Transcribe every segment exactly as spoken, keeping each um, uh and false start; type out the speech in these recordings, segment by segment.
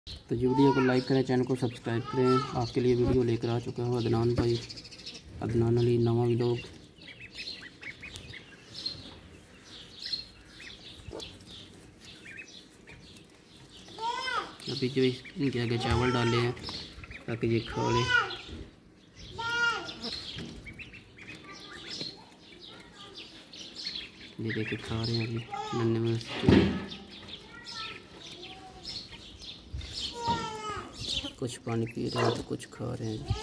तो ये वीडियो को लाइक करें, चैनल को सब्सक्राइब करें। आपके लिए वीडियो लेकर आ चुका हूँ अदनान भाई, अदनान अली नवा व्लॉग। अभी जो इनके आगे चावल डाले हैं ताकि ये खा लें। ये देखिए खा रहे हैं अभी नन्हे में, कुछ पानी पी रहे हैं तो कुछ खा रहे हैं।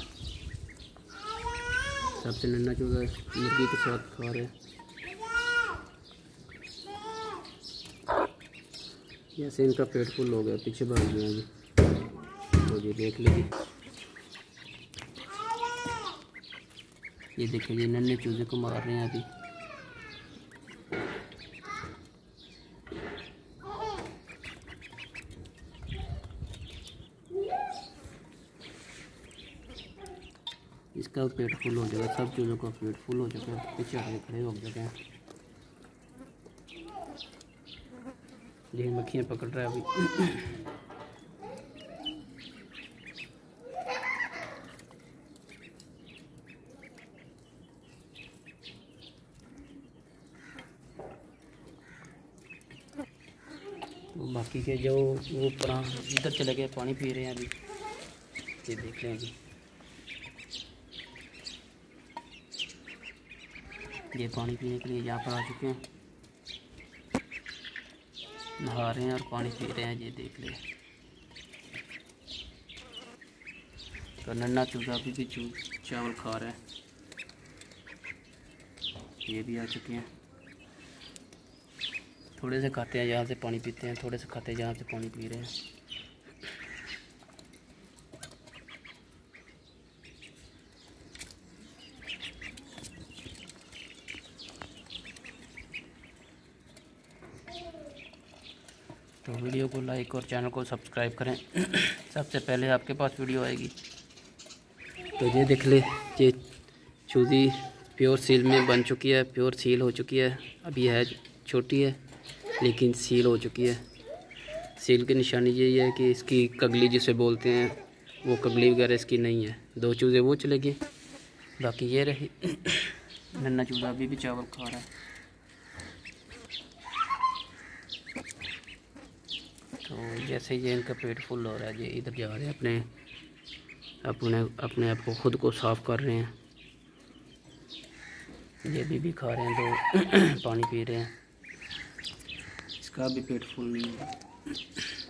सबसे नन्हा चूजा मुर्गी के साथ खा रहे हैं। जैसे इनका पेट फुल हो गया, पीछे भाग गया जी। तो ये देख लीजिए, ये देखिए ये नन्हे चूजे को मार रहे हैं अभी। इसका पेट फुल हो जाएगा, सब चूज़ों का पेट फुल हो जाएगा। पीछे आगे खड़े हो जाते हैं। ये मक्खियाँ पकड़ रहा है अभी। तो बाकी के जो वो पुराना इधर चले गए, पानी पी रहे हैं अभी। ये देख रहे हैं अभी, ये पानी पीने के लिए यहाँ पर आ चुके हैं, नहा रहे हैं और पानी पी रहे हैं। ये देख ले, तो नन्हा चूजा अभी भी चू चावल खा रहा है। ये भी आ चुके हैं। थोड़े से खाते हैं, यहाँ से पानी पीते हैं, थोड़े से खाते हैं, यहाँ से पानी पी रहे हैं। तो वीडियो को लाइक और चैनल को सब्सक्राइब करें। सबसे पहले आपके पास वीडियो आएगी। तो ये देख ले, ये चूज़ी प्योर सील में बन चुकी है, प्योर सील हो चुकी है। अभी है छोटी है लेकिन सील हो चुकी है। सील की निशानी यही है कि इसकी कगली जिसे बोलते हैं, वो कगली वगैरह इसकी नहीं है। दो चूज़े वो चले गए, बाकी ये रही। नन्हा चूज़ा अभी भी चावल खा रहा है। तो जैसे ये इनका पेट फुल हो रहा है, ये इधर जा रहे हैं, अपने अपने अपने आप को खुद को साफ़ कर रहे हैं। ये भी भी खा रहे हैं, तो पानी पी रहे हैं। इसका भी पेट फुल नहीं है।